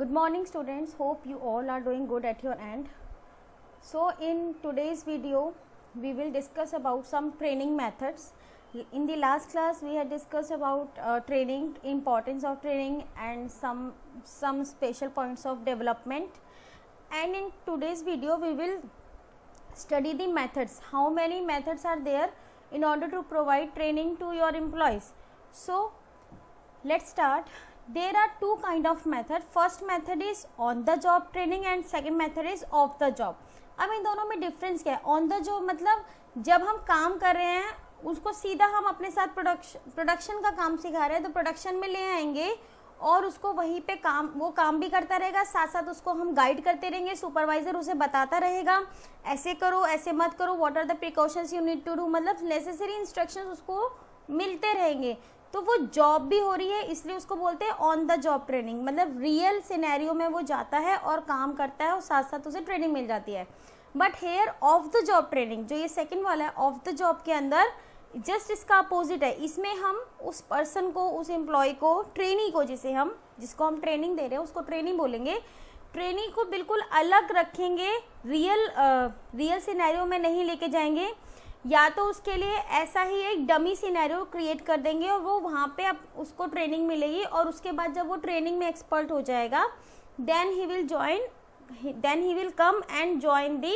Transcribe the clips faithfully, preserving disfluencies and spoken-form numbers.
Good morning students, hope you all are doing good at your end. So in today's video we will discuss about some training methods. In the last class we had discussed about uh, training, importance of training and some some special points of development, and in today's video we will study the methods. How many methods are there in order to provide training to your employees? So let's start. There are two kind of method. First method is on the job training and second method is off the job. अब इन दोनों में difference क्या है? On the job मतलब जब हम काम कर रहे हैं उसको सीधा हम अपने साथ प्रोडक्शन प्रोडक्शन का काम सिखा रहे हैं तो प्रोडक्शन में ले आएंगे और उसको वहीं पे काम वो काम भी करता रहेगा, साथ साथ उसको हम गाइड करते रहेंगे, सुपरवाइजर उसे बताता रहेगा ऐसे करो ऐसे मत करो, what are the precautions you need to do, मतलब नेसेसरी इंस्ट्रक्शंस उसको मिलते रहेंगे। तो वो जॉब भी हो रही है, इसलिए उसको बोलते हैं ऑन द जॉब ट्रेनिंग, मतलब रियल सिनेरियो में वो जाता है और काम करता है और साथ साथ उसे ट्रेनिंग मिल जाती है। But here off the job training, जो ये सेकंड वाला है ऑफ द जॉब के अंदर जस्ट इसका अपोजिट है। इसमें हम उस पर्सन को, उस एम्प्लॉय को, ट्रेनी को, जिसे हम जिसको हम ट्रेनिंग दे रहे हैं उसको ट्रेनिंग बोलेंगे, ट्रेनी को बिल्कुल अलग रखेंगे, रियल रियल सिनेरियो में नहीं लेके जाएंगे, या तो उसके लिए ऐसा ही एक डमी सिनेरियो क्रिएट कर देंगे और वो वहाँ पे अब उसको ट्रेनिंग मिलेगी और उसके बाद जब वो ट्रेनिंग में एक्सपर्ट हो जाएगा then he will join then he will come and join the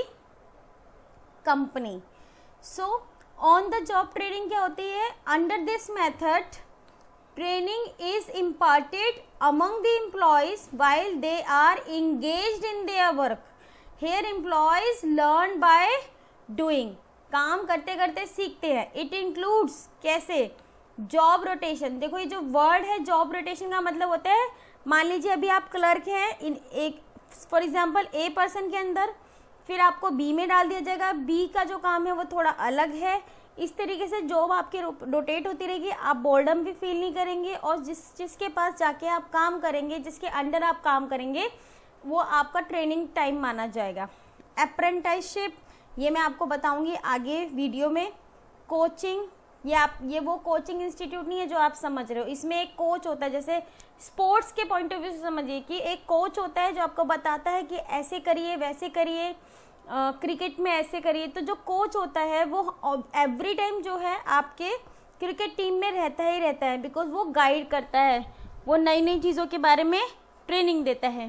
company. So on the job training क्या होती है? Under this method training is imparted among the employees while they are engaged in their work. Here employees learn by doing, काम करते करते सीखते हैं। It includes कैसे? Job rotation. देखो ये जो वर्ड है जॉब रोटेशन का मतलब होता है, मान लीजिए अभी आप क्लर्क हैं इन एक फॉर एग्जांपल ए पर्सन के अंदर, फिर आपको बी में डाल दिया जाएगा, बी का जो काम है वो थोड़ा अलग है। इस तरीके से जॉब आपकी रोटेट होती रहेगी, आप बोर्डम भी फील नहीं करेंगे और जिस जिसके पास जाके आप काम करेंगे, जिसके अंडर आप काम करेंगे, वो आपका ट्रेनिंग टाइम माना जाएगा। अप्रेंटिसशिप, ये मैं आपको बताऊंगी आगे वीडियो में। कोचिंग, ये आप ये वो कोचिंग इंस्टीट्यूट नहीं है जो आप समझ रहे हो, इसमें एक कोच होता है, जैसे स्पोर्ट्स के पॉइंट ऑफ व्यू से समझिए कि एक कोच होता है जो आपको बताता है कि ऐसे करिए वैसे करिए, क्रिकेट में ऐसे करिए। तो जो कोच होता है वो एवरी टाइम जो है आपके क्रिकेट टीम में रहता ही रहता है, बिकॉज वो गाइड करता है, वो नई नई चीज़ों के बारे में ट्रेनिंग देता है।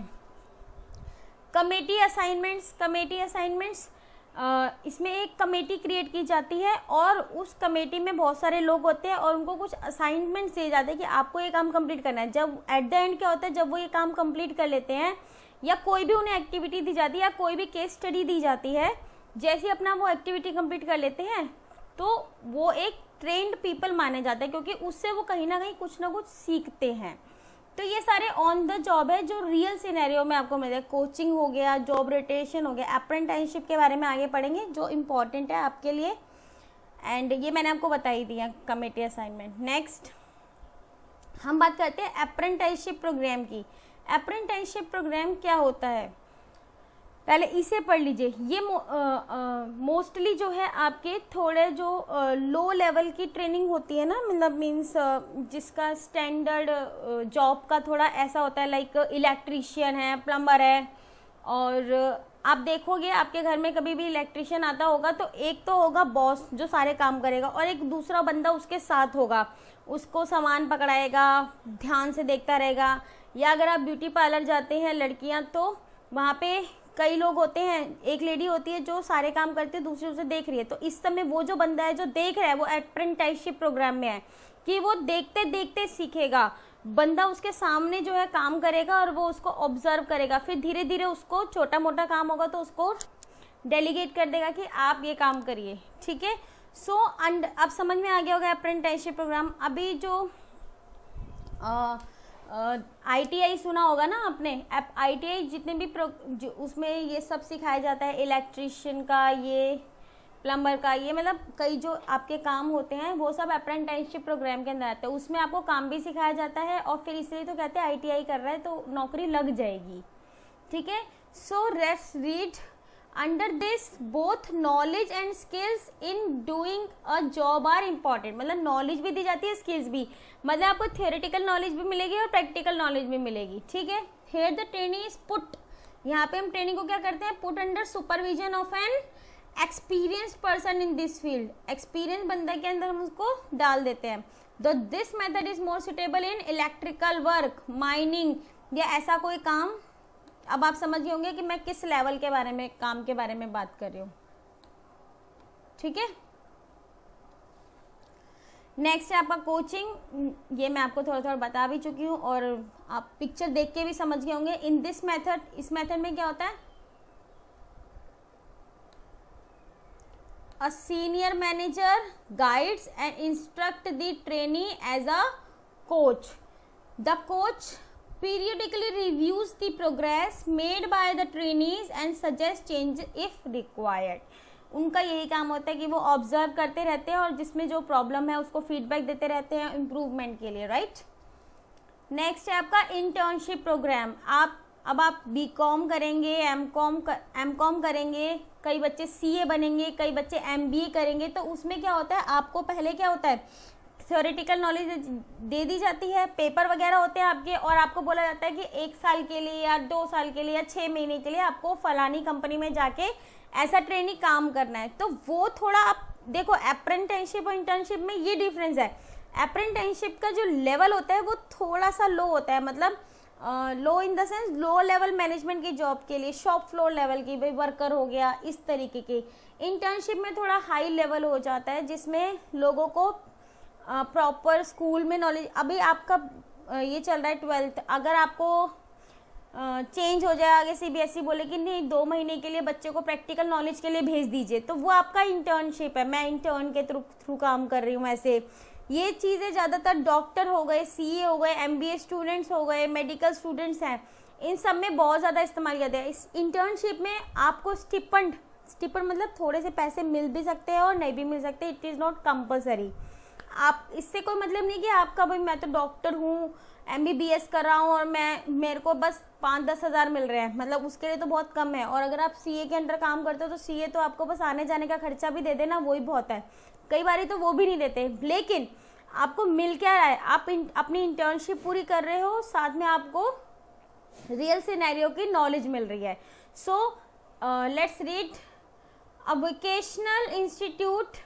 Committee assignments, committee assignments Uh, इसमें एक कमेटी क्रिएट की जाती है और उस कमेटी में बहुत सारे लोग होते हैं और उनको कुछ असाइनमेंट्स दिए जाते हैं कि आपको ये काम कंप्लीट करना है। जब एट द एंड क्या होता है, जब वो ये काम कंप्लीट कर लेते हैं या कोई भी उन्हें एक्टिविटी दी जाती है या कोई भी केस स्टडी दी जाती है, जैसे अपना वो एक्टिविटी कंप्लीट कर लेते हैं तो वो एक ट्रेंड पीपल माने जाते हैं, क्योंकि उससे वो कहीं ना कहीं कुछ ना कुछ सीखते हैं। तो ये सारे ऑन द जॉब है जो रियल सिनेरियो में आपको मिले। कोचिंग हो गया, जॉब रोटेशन हो गया, अप्रेंटिसशिप के बारे में आगे पढ़ेंगे जो इम्पोर्टेंट है आपके लिए, एंड ये मैंने आपको बता ही दिया कमेटी असाइनमेंट। नेक्स्ट हम बात करते हैं अप्रेंटिसशिप प्रोग्राम की। अप्रेंटिसशिप प्रोग्राम क्या होता है, पहले इसे पढ़ लीजिए। ये मोस्टली जो है आपके थोड़े जो लो लेवल की ट्रेनिंग होती है ना, मतलब मीन्स जिसका स्टैंडर्ड जॉब का थोड़ा ऐसा होता है, लाइक इलेक्ट्रीशियन है, प्लम्बर है, और आप देखोगे आपके घर में कभी भी इलेक्ट्रीशियन आता होगा तो एक तो होगा बॉस जो सारे काम करेगा और एक दूसरा बंदा उसके साथ होगा, उसको सामान पकड़ाएगा, ध्यान से देखता रहेगा। या अगर आप ब्यूटी पार्लर जाते हैं लड़कियां तो वहाँ पे कई लोग होते हैं, एक लेडी होती है जो सारे काम करती है, दूसरी उसे देख रही है। तो इस समय वो जो बंदा है जो देख रहा है वो अप्रेंटिसशिप प्रोग्राम में है कि वो देखते देखते सीखेगा। बंदा उसके सामने जो है काम करेगा और वो उसको ऑब्जर्व करेगा, फिर धीरे धीरे उसको छोटा मोटा काम होगा तो उसको डेलीगेट कर देगा कि आप ये काम करिए, ठीक है। सो अंड अब समझ में आ गया होगा अप्रेंटिसशिप प्रोग्राम। अभी जो आ, आई टी आई सुना होगा ना आपने, आई टी आई जितने भी प्रो जो उसमें ये सब सिखाया जाता है, इलेक्ट्रीशियन का, ये प्लम्बर का, ये मतलब कई जो आपके काम होते हैं वो सब अप्रेंटिसशिप प्रोग्राम के अंदर आते हैं। उसमें आपको काम भी सिखाया जाता है और फिर इसलिए तो कहते हैं आई टी आई कर रहा है तो नौकरी लग जाएगी, ठीक है। So let's read under this both knowledge and skills in doing a job are important. मतलब नॉलेज भी दी जाती है, स्किल्स भी, मतलब आपको थियोरेटिकल नॉलेज भी मिलेगी और प्रैक्टिकल नॉलेज भी मिलेगी, ठीक है। Here the training is put, यहाँ पे हम ट्रेनिंग को क्या करते हैं, put under supervision of an experienced person in this field. Experience बंदे के अंदर हम उसको डाल देते हैं। The this method is more suitable in electrical work, mining या ऐसा कोई काम। अब आप समझ गए होंगे कि मैं किस लेवल के बारे में, काम के बारे में बात कर रही हूँ, ठीक है। नेक्स्ट है आपका कोचिंग। ये मैं आपको थोड़ा थोड़ा बता भी चुकी हूँ और आप पिक्चर देख के भी समझ गए होंगे। इन दिस मेथड, इस मेथड में क्या होता है, a senior manager guides and instruct the trainee as a coach. The coach periodically reviews the progress made by the trainees and suggest change if required। उनका यही काम होता है कि वो ऑब्जर्व करते रहते हैं और जिसमें जो प्रॉब्लम है उसको फीडबैक देते रहते हैं इम्प्रूवमेंट के लिए, राइट। नेक्स्ट है आपका इंटर्नशिप प्रोग्राम। आप अब आप बी कॉम करेंगे, एम कॉम एम कॉम करेंगे, कई बच्चे सी ए बनेंगे, कई बच्चे एम बी ए करेंगे। तो उसमें क्या होता है, आपको पहले क्या होता है, थ्योरेटिकल नॉलेज दे दी जाती है, पेपर वगैरह होते हैं आपके, और आपको बोला जाता है कि एक साल के लिए या दो साल के लिए या छः महीने के लिए आपको फलानी कंपनी में जाके ऐसा ट्रेनिंग काम करना है। तो वो थोड़ा आप देखो, अप्रेंटिसशिप और इंटर्नशिप में ये डिफरेंस है। अप्रेंटिसशिप का जो लेवल होता है वो थोड़ा सा लो होता है, मतलब low in the sense low level management की जॉब के लिए, शॉप फ्लोर लेवल की, भाई वर्कर हो गया, इस तरीके के। इंटर्नशिप में थोड़ा हाई लेवल हो जाता है जिसमें लोगों को प्रॉपर uh, स्कूल में नॉलेज। अभी आपका uh, ये चल रहा है ट्वेल्थ, अगर आपको चेंज uh, हो जाए, आगे सीबीएसई बोले कि नहीं दो महीने के लिए बच्चे को प्रैक्टिकल नॉलेज के लिए भेज दीजिए, तो वो आपका इंटर्नशिप है। मैं इंटर्न के थ्रू थ्रू काम कर रही हूँ। ऐसे ये चीज़ें ज़्यादातर डॉक्टर हो गए, सीए हो गए, एमबीए स्टूडेंट्स हो गए, मेडिकल स्टूडेंट्स हैं, इन सब में बहुत ज़्यादा इस्तेमाल किया जाता है। इस इंटर्नशिप में आपको स्टिपेंड, स्टिपेंड मतलब थोड़े से पैसे मिल भी सकते हैं और नहीं भी मिल सकते, इट इज़ नॉट कंपलसरी। आप इससे कोई मतलब नहीं कि आपका भाई मैं तो डॉक्टर हूँ, एमबीबीएस कर रहा हूँ और मैं मेरे को बस पाँच दस हज़ार मिल रहे हैं, मतलब उसके लिए तो बहुत कम है। और अगर आप सीए के अंडर काम करते हो तो सीए तो आपको बस आने जाने का खर्चा भी दे देना, वही बहुत है। कई बार तो वो भी नहीं देते, लेकिन आपको मिल क्या रहा है, आप इन, अपनी इंटर्नशिप पूरी कर रहे हो, साथ में आपको रियल सिनेरियो की नॉलेज मिल रही है। So let's read, a vocational institute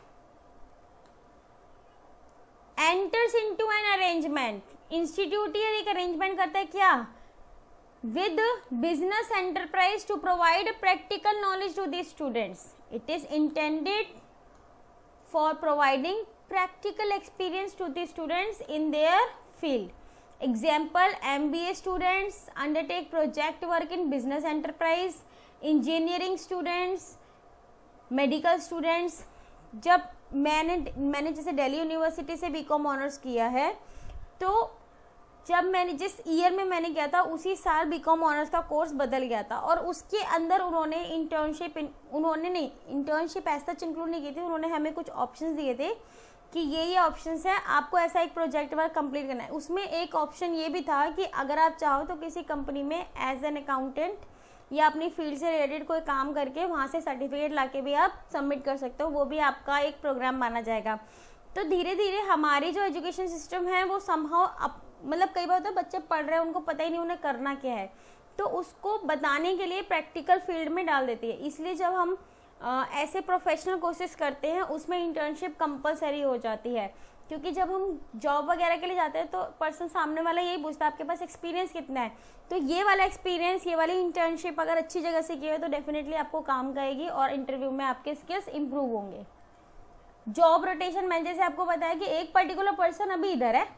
enters into an arrangement. Institute ये एक अरेंजमेंट करता है क्या, with business enterprise to provide practical knowledge to the students. It is intended for providing practical experience to the students in their field. Example, M B A students undertake project work in business enterprise, engineering students, medical students। जब मैंने मैंने जैसे Delhi university से B com honours किया है, तो जब मैंने जिस ईयर में मैंने किया था उसी साल बीकॉम ऑनर्स का कोर्स बदल गया था, और उसके अंदर उन्होंने इंटर्नशिप उन्होंने नहीं इंटर्नशिप ऐसा इंक्लूड नहीं की थी। उन्होंने हमें कुछ ऑप्शंस दिए थे कि ये ये ऑप्शंस हैं, आपको ऐसा एक प्रोजेक्ट वर्क कंप्लीट करना है। उसमें एक ऑप्शन ये भी था कि अगर आप चाहो तो किसी कंपनी में एज एन अकाउंटेंट या अपनी फील्ड से रिलेटेड कोई काम करके वहाँ से सर्टिफिकेट लाके भी आप सबमिट कर सकते हो, वो भी आपका एक प्रोग्राम माना जाएगा। तो धीरे धीरे हमारी जो एजुकेशन सिस्टम है वो संभव, मतलब कई बार होता है बच्चे पढ़ रहे हैं उनको पता ही नहीं उन्हें करना क्या है, तो उसको बताने के लिए प्रैक्टिकल फील्ड में डाल देती है। इसलिए जब हम आ, ऐसे प्रोफेशनल कोर्सेज करते हैं उसमें इंटर्नशिप कंपलसरी हो जाती है, क्योंकि जब हम जॉब वगैरह के लिए जाते हैं तो पर्सन सामने वाला यही पूछता है आपके पास एक्सपीरियंस कितना है। तो ये वाला एक्सपीरियंस, ये वाली इंटर्नशिप अगर अच्छी जगह से की है तो डेफिनेटली आपको काम करेगी और इंटरव्यू में आपके स्किल्स इंप्रूव होंगे। जॉब रोटेशन, मैंने जैसे आपको बताया कि एक पर्टिकुलर पर्सन अभी इधर है,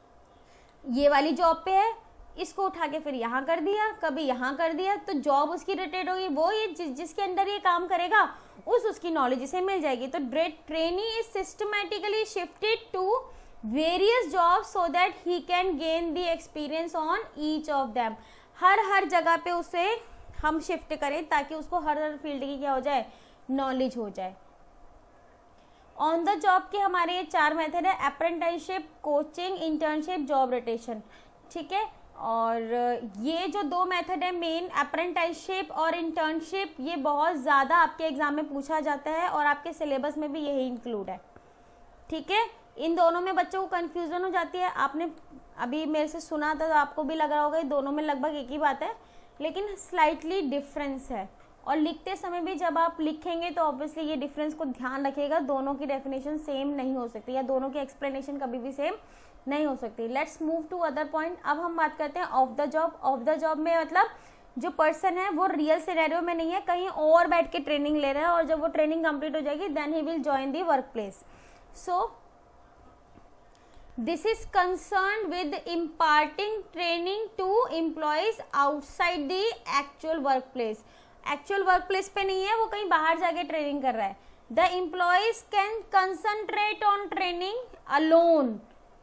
ये वाली जॉब पे है, इसको उठा के फिर यहाँ कर दिया, कभी यहाँ कर दिया, तो जॉब उसकी रोटेट होगी। वो ये जि, जिसके अंदर ये काम करेगा उस उसकी नॉलेज इसे मिल जाएगी। तो trainee is systematically shifted to various jobs so that he can gain the experience on each of them. हर हर जगह पे उसे हम शिफ्ट करें ताकि उसको हर हर फील्ड की क्या हो जाए, नॉलेज हो जाए। ऑन द जॉब के हमारे ये चार मेथड है, apprenticeship, coaching, internship, job rotation, ठीक है। और ये जो दो मेथड है मेन, अप्रेंटिसशिप और इंटर्नशिप, ये बहुत ज़्यादा आपके एग्जाम में पूछा जाता है और आपके सिलेबस में भी यही इंक्लूड है, ठीक है। इन दोनों में बच्चों को कंफ्यूजन हो जाती है। आपने अभी मेरे से सुना था तो आपको भी लग रहा होगा दोनों में लगभग एक ही बात है, लेकिन स्लाइटली डिफरेंस है। और लिखते समय भी जब आप लिखेंगे तो ऑब्वियसली ये डिफरेंस को ध्यान रखिएगा, दोनों की डेफिनेशन सेम नहीं हो सकती या दोनों की एक्सप्लेनेशन कभी भी सेम नहीं हो सकती। Let's move to other point. अब हम बात करते हैं off the job. Off the job में मतलब जो पर्सन है वो रियल सिनेरियो में नहीं है, कहीं और बैठ के ट्रेनिंग ले रहा है, और जब वो ट्रेनिंग कंप्लीट हो जाएगी then he will join the workplace. So this is concern with imparting training to employees outside the actual workplace. Actual workplace पे नहीं है, वो कहीं बाहर जाके ट्रेनिंग कर रहा है। The employees can concentrate on training alone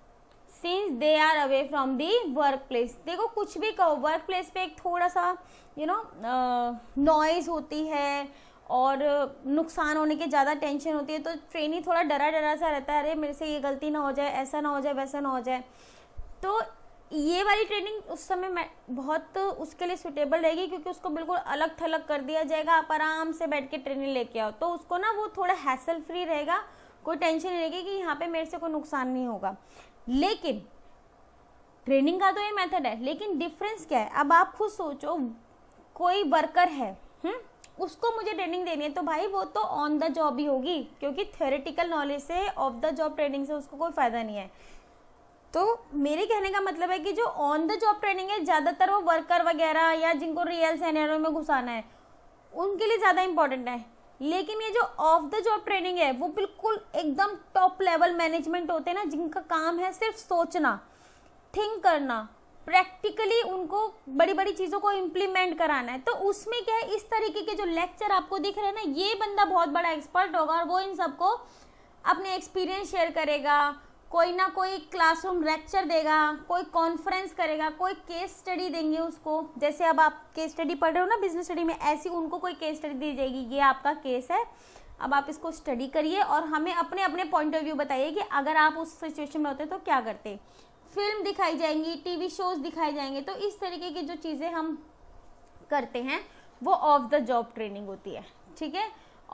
since they are away from the workplace. देखो कुछ भी कहो, वर्क प्लेस पे एक थोड़ा सा यू नो नॉइज होती है और नुकसान होने की ज़्यादा टेंशन होती है, तो ट्रेनी थोड़ा डरा डरा सा रहता है, अरे मेरे से ये गलती ना हो जाए, ऐसा ना हो जाए, वैसा ना हो जाए। तो ये वाली ट्रेनिंग उस समय मैं बहुत उसके लिए सुटेबल रहेगी, क्योंकि उसको बिल्कुल अलग थलग कर दिया जाएगा, आप आराम से बैठ के ट्रेनिंग लेके आओ, तो उसको ना वो थोड़ा हैसल फ्री रहेगा, कोई टेंशन नहीं रहेगी कि यहाँ पे मेरे से कोई नुकसान नहीं होगा। लेकिन ट्रेनिंग का तो ये मेथड है, लेकिन डिफरेंस क्या है? अब आप खुद सोचो, कोई वर्कर है हुँ? उसको मुझे ट्रेनिंग देनी है, तो भाई वो तो ऑन द जॉब ही होगी, क्योंकि थ्योरेटिकल नॉलेज से, ऑफ द जॉब ट्रेनिंग से उसको कोई फायदा नहीं है। तो मेरे कहने का मतलब है कि जो ऑन द जॉब ट्रेनिंग है, ज़्यादातर वो वर्कर वगैरह या जिनको रियल सिनेरियो में घुसाना है उनके लिए ज़्यादा इंपॉर्टेंट है। लेकिन ये जो ऑफ द जॉब ट्रेनिंग है वो बिल्कुल एकदम टॉप लेवल मैनेजमेंट होते हैं ना, जिनका काम है सिर्फ सोचना, थिंक करना, प्रैक्टिकली उनको बड़ी बड़ी चीज़ों को इम्प्लीमेंट कराना है। तो उसमें क्या है, इस तरीके के जो लेक्चर आपको दिख रहे हैं ना, ये बंदा बहुत बड़ा एक्सपर्ट होगा और वो इन सबको अपने एक्सपीरियंस शेयर करेगा, कोई ना कोई क्लासरूम लेक्चर देगा, कोई कॉन्फ्रेंस करेगा, कोई केस स्टडी देंगे उसको। जैसे अब आप केस स्टडी पढ़ रहे हो ना बिजनेस स्टडी में, ऐसी उनको कोई केस स्टडी दी जाएगी, ये आपका केस है, अब आप इसको स्टडी करिए और हमें अपने अपने पॉइंट ऑफ व्यू बताइए कि अगर आप उस सिचुएशन में होते तो क्या करते। फिल्म दिखाई जाएंगी, टीवी शोज दिखाए जाएंगे। तो इस तरीके की जो चीज़ें हम करते हैं वो ऑफ द जॉब ट्रेनिंग होती है, ठीक है।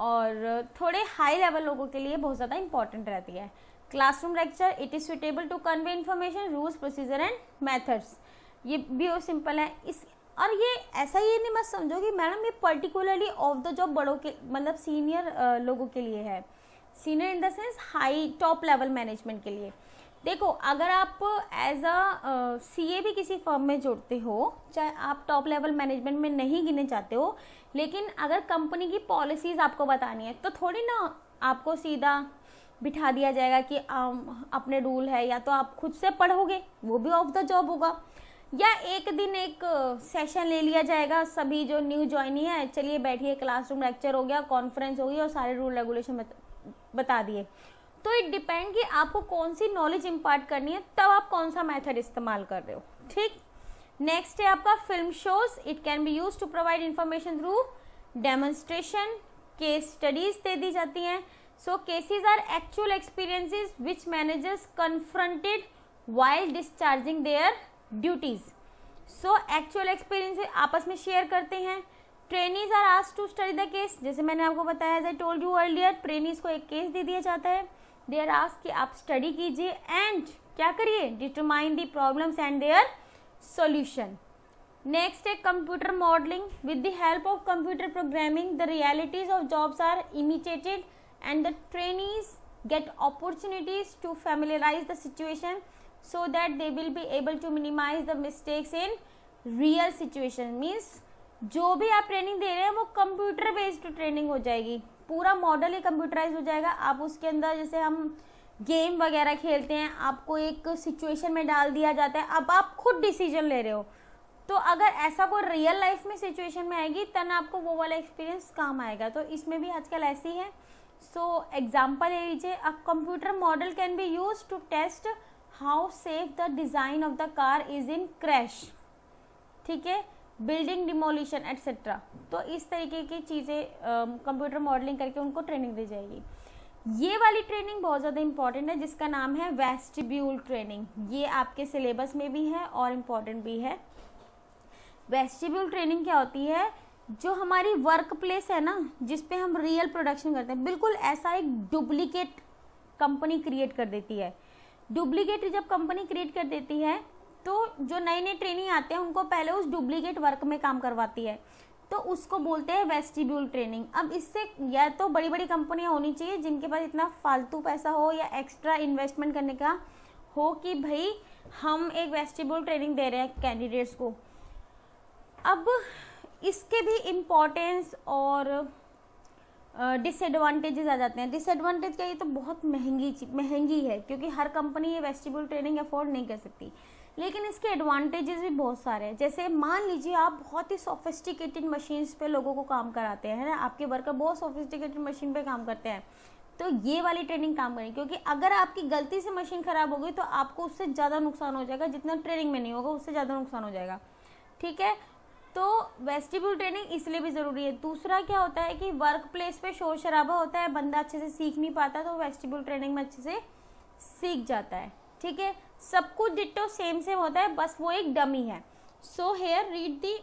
और थोड़े हाई लेवल लोगों के लिए बहुत ज़्यादा इंपॉर्टेंट रहती है। Classroom lecture, it is suitable to convey information, rules, procedure and methods. ये भी वो सिंपल है। इस और ये ऐसा ये नहीं मत समझो कि मैडम ये पर्टिकुलरली ऑफ द जॉब बड़ों के मतलब सीनियर लोगों के लिए है। Senior in the sense high top level management के लिए। देखो अगर आप एज अ सीए भी किसी फर्म में जुड़ते हो, चाहे आप टॉप लेवल मैनेजमेंट में नहीं गिने चाहते हो, लेकिन अगर कंपनी की पॉलिसीज आपको बतानी है तो थोड़ी ना आपको सीधा बिठा दिया जाएगा कि आम, अपने रूल है, या तो आप खुद से पढ़ोगे, वो भी ऑफ द जॉब होगा, या एक दिन एक सेशन ले लिया जाएगा, सभी जो न्यू ज्वाइनी है चलिए बैठिए, क्लासरूम लेक्चर हो गया, कॉन्फ्रेंस हो गई और सारे रूल रेगुलेशन बता दिए। तो इट डिपेंड कि आपको कौन सी नॉलेज इम्पार्ट करनी है, तब आप कौन सा मेथड इस्तेमाल कर रहे हो, ठीक। नेक्स्ट है आपका film shows. It can be use to provide information through demonstration. Case studies दे दी जाती हैं। So cases are actual experiences which managers confronted while discharging their duties. So actual experience आपस में शेयर करते हैं। Trainees are asked to study the case. जैसे मैंने आपको बताया, as I told you earlier, trainees को एक केस दे दिया जाता है, दे आर आस्क्ड कि आप स्टडी कीजिए एंड क्या करिए, determine the problems and their solution. Next है computer modelling. With the help of computer programming the realities of jobs are imitated and the trainees get opportunities to familiarize the situation so that they will be able to minimize the mistakes in real situation। means जो भी आप training दे रहे हैं वो computer based training हो जाएगी, पूरा model ही computerise हो जाएगा। आप उसके अंदर जैसे हम गेम वगैरह खेलते हैं, आपको एक सिचुएशन में डाल दिया जाता है, अब आप खुद डिसीजन ले रहे हो। तो अगर ऐसा कोई रियल लाइफ में सिचुएशन में आएगी तब आपको वो वाला एक्सपीरियंस काम आएगा। तो इसमें भी आजकल ऐसी है। सो एग्जाम्पल ले लीजिए, a computer model can be use to test how safe the design of the car is in crash, ठीक है, बिल्डिंग डिमोलिशन एटसेट्रा। तो इस तरीके की चीज़ें कंप्यूटर मॉडलिंग करके उनको ट्रेनिंग दी जाएगी। ये वाली ट्रेनिंग बहुत ज़्यादा इंपॉर्टेंट है जिसका नाम है वेस्टिब्यूल ट्रेनिंग। ये आपके सिलेबस में भी है और इम्पॉर्टेंट भी है। वेस्टिब्यूल ट्रेनिंग क्या होती है, जो हमारी वर्क प्लेस है ना, जिस पे हम रियल प्रोडक्शन करते हैं, बिल्कुल ऐसा एक डुप्लीकेट कंपनी क्रिएट कर देती है। डुप्लीकेट जब कंपनी क्रिएट कर देती है तो जो नए नए ट्रेनिंग आते हैं उनको पहले उस डुप्लीकेट वर्क में काम करवाती है, तो उसको बोलते हैं वेस्टिब्यूल ट्रेनिंग। अब इससे या तो बड़ी बड़ी कंपनियां होनी चाहिए जिनके पास इतना फालतू पैसा हो या एक्स्ट्रा इन्वेस्टमेंट करने का हो कि भाई हम एक वेस्टिब्यूल ट्रेनिंग दे रहे हैं कैंडिडेट्स को। अब इसके भी इम्पोर्टेंस और डिसएडवांटेजेस आ जाते हैं। डिसएडवांटेज क्या, ये तो बहुत महंगी महंगी है क्योंकि हर कंपनी ये वेस्टिब्यूल ट्रेनिंग अफोर्ड नहीं कर सकती, लेकिन इसके एडवांटेजेस भी बहुत सारे हैं। जैसे मान लीजिए आप बहुत ही सोफिस्टिकेटेड मशीन्स पे लोगों को काम कराते हैं, है ना, आपके वर्कर बहुत सोफिस्टिकेटेड मशीन पे काम करते हैं, तो ये वाली ट्रेनिंग काम करेगी, क्योंकि अगर आपकी गलती से मशीन खराब हो गई तो आपको उससे ज़्यादा नुकसान हो जाएगा, जितना ट्रेनिंग में नहीं होगा उससे ज़्यादा नुकसान हो जाएगा। ठीक है, तो वेस्टिब्यूल ट्रेनिंग इसलिए भी ज़रूरी है। दूसरा क्या होता है कि वर्क प्लेस पे शोर शराबा होता है, बंदा अच्छे से सीख नहीं पाता, तो वेस्टिब्यूल ट्रेनिंग में अच्छे से सीख जाता है। ठीक है, सब कुछ डिट्टो सेम सेम होता है, बस वो एक डमी है। So here read the,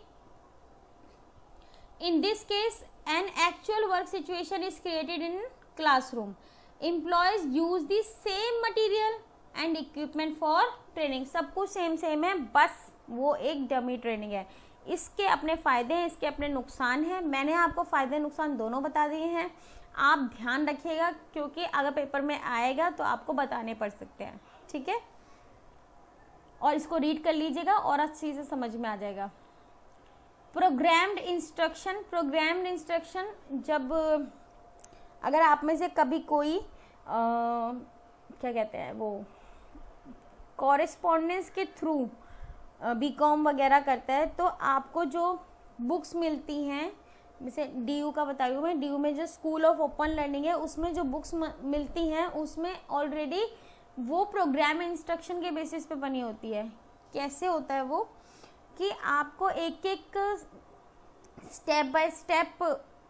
in this case an actual work situation is created in classroom, employees use the same material and equipment for training. सब कुछ सेम सेम है, बस वो एक डमी ट्रेनिंग है। इसके अपने फायदे हैं, इसके अपने नुकसान हैं। मैंने आपको फायदे नुकसान दोनों बता दिए हैं, आप ध्यान रखिएगा क्योंकि अगर पेपर में आएगा तो आपको बताने पड़ सकते हैं। ठीक है, और इसको रीड कर लीजिएगा और अच्छी से समझ में आ जाएगा। प्रोग्राम्ड इंस्ट्रक्शन, प्रोग्राम्ड इंस्ट्रक्शन, जब अगर आप में से कभी कोई आ, क्या कहते हैं वो कॉरेस्पॉन्डेंस के थ्रू बीकॉम वगैरह करता है, तो आपको जो बुक्स मिलती हैं, जैसे डीयू का बताई हूँ मैं, डीयू में जो स्कूल ऑफ ओपन लर्निंग है उसमें जो बुक्स मिलती हैं उसमें ऑलरेडी वो प्रोग्राम इंस्ट्रक्शन के बेसिस पे बनी होती है। कैसे होता है वो, कि आपको एक एक स्टेप बाय स्टेप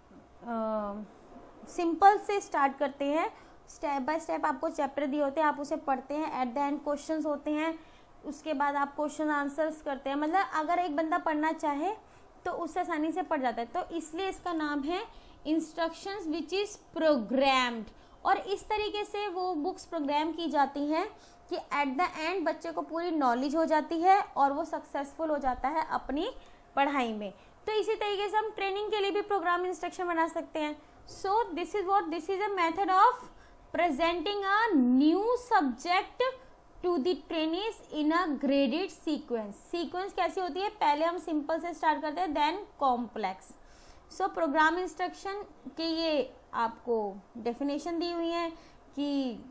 सिंपल से स्टार्ट करते हैं, स्टेप बाय स्टेप आपको चैप्टर दिए होते हैं, आप उसे पढ़ते हैं, एट द एंड क्वेश्चंस होते हैं, उसके बाद आप क्वेश्चन आंसर्स करते हैं। मतलब अगर एक बंदा पढ़ना चाहे तो उससे आसानी से पढ़ जाता है, तो इसलिए इसका नाम है इंस्ट्रक्शंस विच इज़ प्रोग्राम्ड। और इस तरीके से वो बुक्स प्रोग्राम की जाती हैं कि एट द एंड बच्चे को पूरी नॉलेज हो जाती है और वो सक्सेसफुल हो जाता है अपनी पढ़ाई में। तो इसी तरीके से हम ट्रेनिंग के लिए भी प्रोग्राम इंस्ट्रक्शन बना सकते हैं। So this is what this is a method of presenting a new subject to the trainees in a graded sequence. Sequence कैसी होती है, पहले हम सिंपल से स्टार्ट करते हैं then complex. So programme instruction के ये आपको डेफिनेशन दी हुई है कि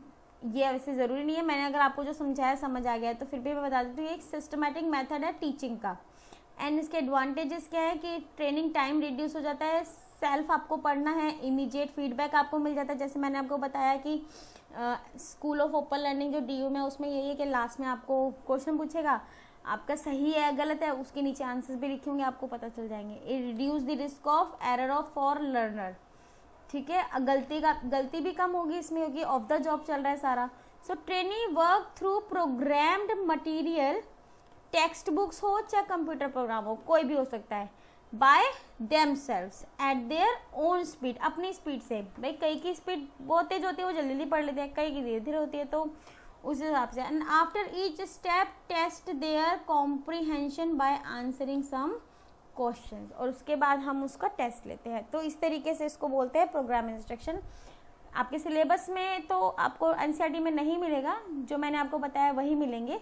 ये वैसे ज़रूरी नहीं है, मैंने अगर आपको जो समझाया समझ आ गया तो फिर भी मैं बता देती हूँ, एक सिस्टमैटिक मेथड है टीचिंग का। एंड इसके एडवांटेजेस क्या है कि ट्रेनिंग टाइम रिड्यूस हो जाता है, सेल्फ आपको पढ़ना है, इमीडिएट फीडबैक आपको मिल जाता है। जैसे मैंने आपको बताया कि स्कूल ऑफ ओपन लर्निंग जो डीयू में उसमें यही है कि लास्ट में आपको क्वेश्चन पूछेगा, आपका सही है गलत है उसके नीचे आंसर्स भी लिखे होंगे, आपको पता चल जाएंगे। It reduce the risk of error of for learner. ठीक है, गलती का गलती भी कम होगी इसमें क्योंकि ऑफ द जॉब चल रहा है सारा। So training work through programmed material, textbooks हो चाहे कंप्यूटर प्रोग्राम हो, कोई भी हो सकता है, by themselves at their own speed, अपनी स्पीड से। भाई कई की स्पीड बहुत तेज होती है वो जल्दी जल्दी पढ़ लेते हैं, कई की धीरे धीरे होती है, तो उस हिसाब से। And after each step test their comprehension by answering some questions, और उसके बाद हम उसका टेस्ट लेते हैं। तो इस तरीके से इसको बोलते हैं प्रोग्राम इंस्ट्रक्शन। आपके सिलेबस में तो आपको एनसीईआरटी में नहीं मिलेगा, जो मैंने आपको बताया वही मिलेंगे।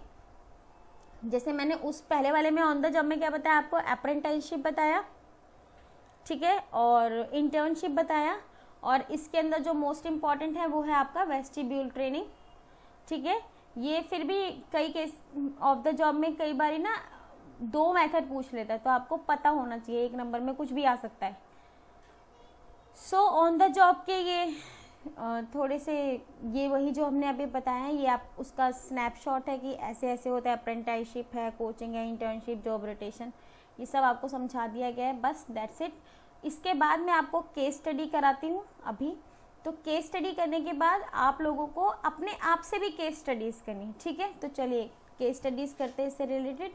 जैसे मैंने उस पहले वाले में ऑन द जॉब में क्या बताया आपको, अप्रेंटिसशिप बताया, ठीक है, और इंटर्नशिप बताया, और इसके अंदर जो मोस्ट इम्पॉर्टेंट है वो है आपका वेस्टिब्यूल ट्रेनिंग। ठीक है, ये फिर भी कई केस ऑफ द जॉब में कई बार ना दो मेथड पूछ लेता है, तो आपको पता होना चाहिए, एक नंबर में कुछ भी आ सकता है। सो ऑन द जॉब के ये थोड़े से, ये वही जो हमने अभी बताया है, ये आप उसका स्नैपशॉट है कि ऐसे ऐसे होता है, अप्रेंटिसशिप है, कोचिंग है, इंटर्नशिप, जॉब रोटेशन, ये सब आपको समझा दिया गया है, बस दैट्स इट। इसके बाद मैं आपको केस स्टडी कराती हूँ अभी, तो केस स्टडी करने के बाद आप लोगों को अपने आप से भी केस स्टडीज करनी, ठीक है। तो चलिए केस स्टडीज करते हैं इससे रिलेटेड।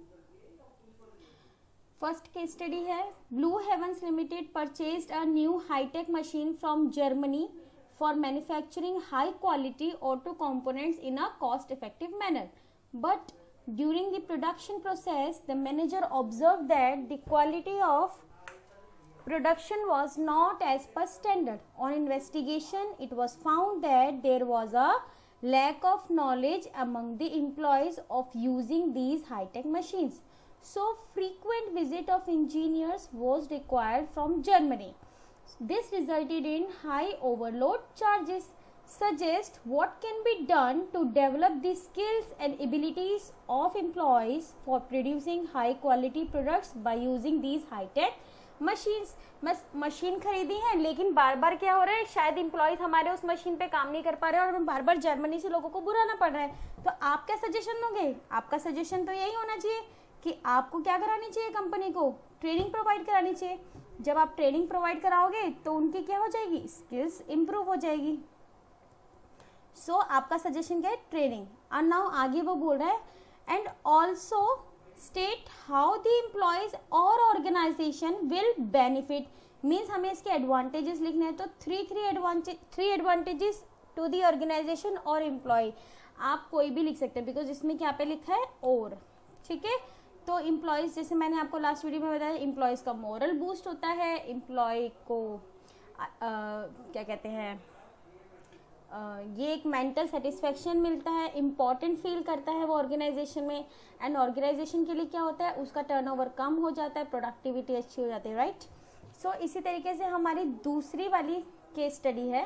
फर्स्ट केस स्टडी है, Blue Heavens Limited purchased a new high tech machine from Germany for manufacturing high quality auto components in a cost effective manner, but during the production process the manager observed that the quality of production was not as per standard. On investigation it was found that there was a lack of knowledge among the employees of using these high tech machines, so frequent visit of engineers was required from Germany. This resulted in high overload charges. Suggest what can be done to develop the skills and abilities of employees for producing high quality products by using these high tech machines. बस machine खरीदी है लेकिन बार बार क्या हो रहा है, शायद employees हमारे उस मशीन पे काम नहीं कर पा रहे और हमें बार बार जर्मनी से लोगों को बुलाना पड़ रहा है। तो आप क्या सजेशन दोगे? आपका सजेशन तो यही होना चाहिए कि आपको क्या करानी चाहिए, कंपनी को ट्रेनिंग प्रोवाइड करानी चाहिए। जब आप ट्रेनिंग प्रोवाइड कराओगे तो उनकी क्या हो जाएगी, स्किल्स इंप्रूव हो जाएगी। सो so, आपका सजेशन क्या है, ट्रेनिंग। और नाउ आगे वो बोल रहा है and also state how the employees और ऑर्गेनाइजेशन विल बेनिफिट, मीन्स हमें इसके एडवांटेजेस लिखने हैं। तो three three advantage three advantages to the organisation और एम्प्लॉय, आप कोई भी लिख सकते हैं बिकॉज इसमें क्या पे लिखा है और, ठीक है। तो एम्प्लॉयज, जैसे मैंने आपको लास्ट वीडियो में बताया, एम्प्लॉयज का मोरल बूस्ट होता है, एम्प्लॉय को आ, आ, क्या कहते हैं Uh, ये एक मेंटल सेटिस्फेक्शन मिलता है, इम्पॉर्टेंट फील करता है वो ऑर्गेनाइजेशन में। एंड ऑर्गेनाइजेशन के लिए क्या होता है, उसका टर्नओवर कम हो जाता है, प्रोडक्टिविटी अच्छी हो जाती है, राइट। सो so, इसी तरीके से हमारी दूसरी वाली केस स्टडी है,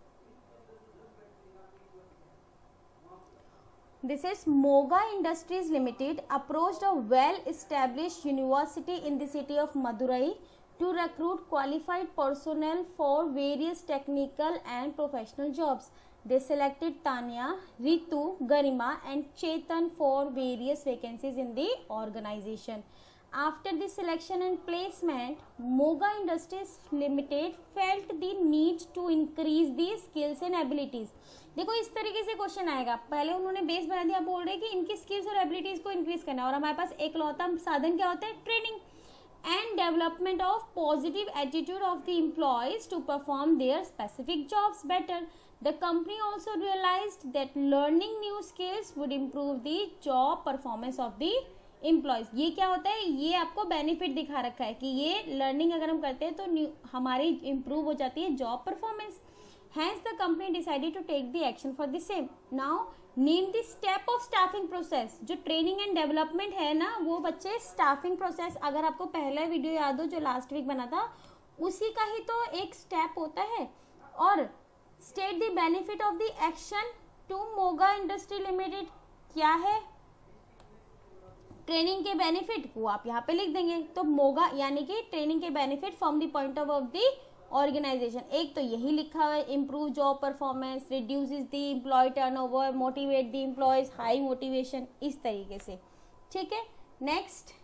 this is Moga Industries Limited approached a well established university in the city of Madurai to recruit qualified personnel for various technical and professional jobs. They selected Tanya, Ritu, Garima and Chetan for various vacancies in the organization. After the selection and placement, Moga Industries Limited felt the need to increase the skills and abilities. देखो इस तरीके से question आएगा, पहले उन्होंने base बना दिया, बोल रहे कि इनकी स्किल्स और एबिलिटीज को इंक्रीज करना है और हमारे पास एक लौता साधन क्या होता है, training and development of positive attitude of the employees to perform their specific jobs better. The company also realized that learning new skills would improve the job performance of the employees. ये क्या होता है, ये आपको benefit दिखा रखा है कि ये लर्निंग अगर हम करते हैं तो हमारी इम्प्रूव हो जाती है job performance. Hence the company decided to take the action for the same. Now name the step of staffing process. जो ट्रेनिंग एंड डेवलपमेंट है ना, वो बच्चे स्टाफिंग प्रोसेस, अगर आपको पहला वीडियो याद हो जो लास्ट वीक बना था, उसी का ही तो एक स्टेप होता है। और state the benefit of the action to Moga Industry Limited, क्या है ट्रेनिंग के बेनिफिट, वो आप यहाँ पे लिख देंगे। तो मोगा यानी कि ट्रेनिंग के benefit from the point of of the organisation, एक तो यही लिखा हुआ है, improve job performance, reduces the employee turnover, motivate the employees, high motivation, इस तरीके से, ठीक है। Next,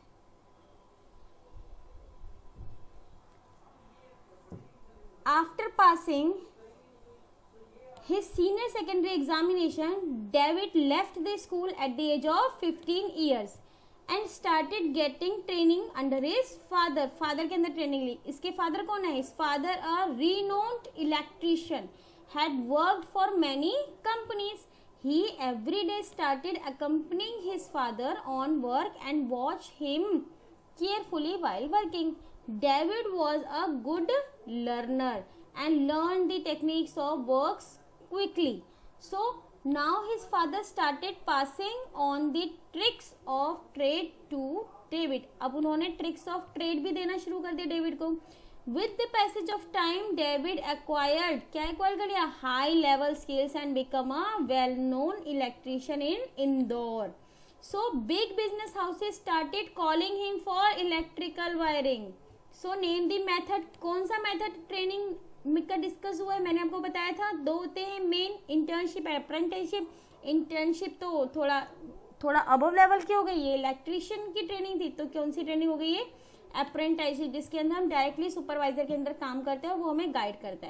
after passing his senior secondary examination, David left the school at the age of fifteen years and started getting training under his father. father के अंदर training ली। इसके father कौन है? his father a renowned electrician had worked for many companies. He every day started accompanying his father on work and watched him carefully while working. David was a good learner and learned the techniques of works quickly. So now his father started passing on the tricks of trade to David. अब उन्होंने tricks of trade भी देना शुरू कर दिया David को। With the passage of time, David acquired, क्या acquire कर लिया? High level skills and become a well-known electrician in Indore. So big business houses started calling him for electrical wiring. So name the method. कौन सा method training का discuss हुआ है? मैंने आपको बताया था दो होते हैं मेन, इंटर्नशिप, अप्रेंटिसशिप। इंटर्नशिप तो थोड़ा थोड़ा अबव लेवल की हो गई, ये इलेक्ट्रिशियन की ट्रेनिंग थी। तो कौन सी ट्रेनिंग हो गई है? अप्रेंटिसशिप, जिसके अंदर हम डायरेक्टली सुपरवाइजर के अंदर काम करते हैं और वो हमें गाइड करता है।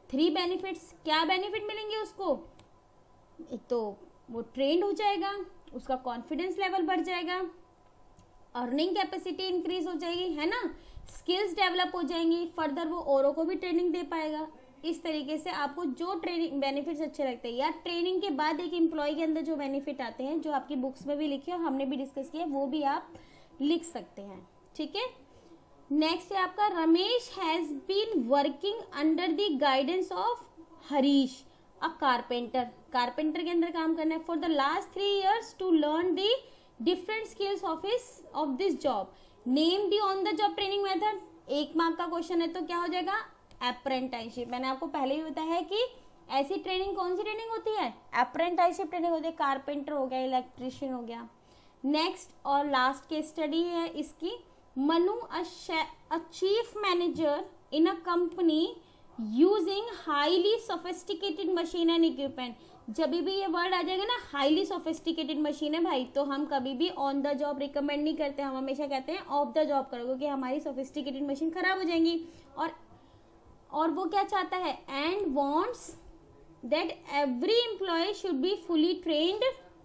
Three benefits. क्या बेनिफिट मिलेंगे उसको? एक तो वो ट्रेंड हो जाएगा, उसका कॉन्फिडेंस लेवल बढ़ जाएगा, अर्निंग कैपेसिटी इंक्रीज हो जाएगी, है ना, स्किल्स डेवलप हो जाएंगी, फर्दर वो औरों को भी ट्रेनिंग दे पाएगा। इस तरीके से आपको जो ट्रेनिंग बेनिफिट्स अच्छे लगते हैं, या ट्रेनिंग के बाद एक एम्प्लॉय के अंदर जो बेनिफिट आते हैं, जो आपकी बुक्स में भी लिखे और हमने भी डिस्कस किया, वो भी आप लिख सकते हैं। ठीक है, नेक्स्ट है आपका, Ramesh has been working under the guidance of Harish a carpenter. Carpenter के अंदर काम करना है for the last three years to learn the different skills of his of this job. Name the on the job training method. एक mark का question है तो क्या हो जाएगा? अप्रेंटिसशिप। मैंने आपको पहले भी बताया है कि ऐसी ट्रेनिंग कौन सी ट्रेनिंग होती है? अप्रेंटिसशिप ट्रेनिंग होती है। कारपेंटर हो गया, इलेक्ट्रिशियन हो गया। नेक्स्ट और लास्ट केस स्टडी है इसकी, Manu a chief manager in a company using highly sophisticated machine and equipment. जब भी ये वर्ड आ जाएगा ना, हाईली सोफिस्टिकेटेड मशीन है भाई, तो हम कभी भी ऑन द जॉब रिकमेंड नहीं करते, हम हमेशा कहते हैं ऑफ द जॉब करो, क्योंकि हमारी सोफिस्टिकेटेड मशीन खराब हो जाएंगी। और और वो क्या चाहता है? And wants that every employee should be fully trained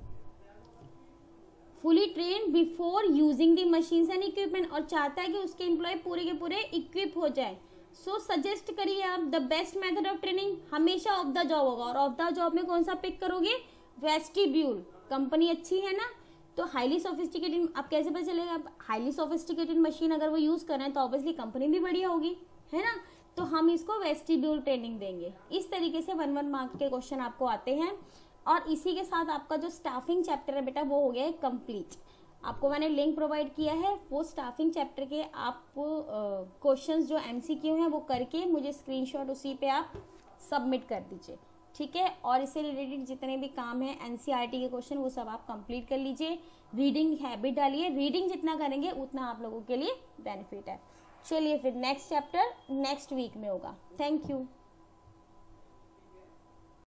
fully trained before using the machines and equipment. और चाहता है कि उसके एम्प्लॉय पूरे के पूरे इक्विप हो जाए। सो सजेस्ट करिए आप the best method of training, हमेशा ऑफ द जॉब होगा। और ऑफ द जॉब में कौन सा पिक करोगे? वेस्टिब्यूल। कंपनी अच्छी है ना, तो हाईली सोफिस्टिकेटेड, अब कैसे पता चलेगा? हाईली सोफिस्टिकेटेड मशीन अगर वो यूज कर रहे हैं तो ऑब्वियसली कंपनी भी बढ़िया होगी, है ना, तो हम इसको वेस्टिब्यूल ट्रेनिंग देंगे। इस तरीके से वन वन मार्क के क्वेश्चन आपको आते हैं। और इसी के साथ आपका जो स्टाफिंग चैप्टर है बेटा, वो हो गया है कंप्लीट। आपको मैंने लिंक प्रोवाइड किया है, वो स्टाफिंग चैप्टर के आप क्वेश्चंस जो एमसीक्यू हैं वो करके मुझे स्क्रीनशॉट उसी पे आप सबमिट कर दीजिए। ठीक है, और इससे रिलेटेड जितने भी काम है एनसीईआरटी के क्वेश्चन, वो सब आप कंप्लीट कर लीजिए। रीडिंग हैबिट डालिए, रीडिंग जितना करेंगे उतना आप लोगों के लिए बेनिफिट है। चलिए फिर नेक्स्ट चैप्टर नेक्स्ट वीक में होगा। Thank you.